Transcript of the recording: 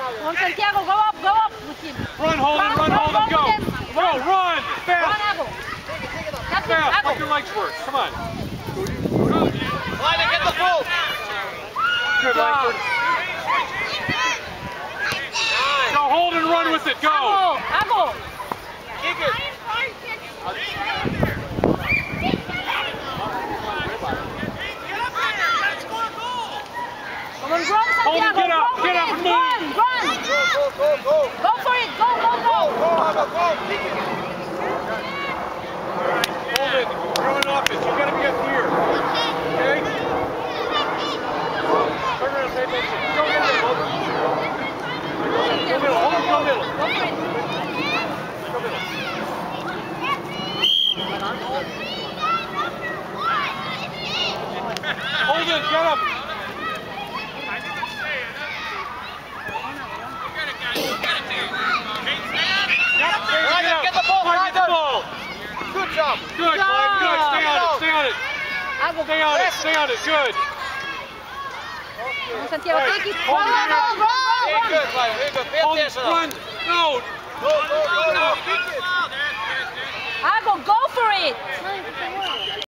Come on, Santiago, go up with him. Run, Holden, run, Holden, go. Go, run, fast. Run, Ago. Fast, let your legs work, come on. Line, get the ball. Good, Langford. Go, Holden, run with it, go. Ago. Kick it. Come on, run, Santiago. Holden, get up and move. Run. Go. Go for it, go. Go, kick it. Holden, you're on offense, you gotta be up here. Okay? Turn around, pay attention. Go middle, Holden. Go middle, Holden, go middle. Go for it. Go middle. Holden, get up. Get the ball, ball. Good job. Good, Clyde, good. Stay on it. Ago. Stay on it, good. Come on, Santiago, take it. Hold it here. Very good, Clyde, very good. Pay Holden, attention. run. No. Go. Kick it. Ago, go for it.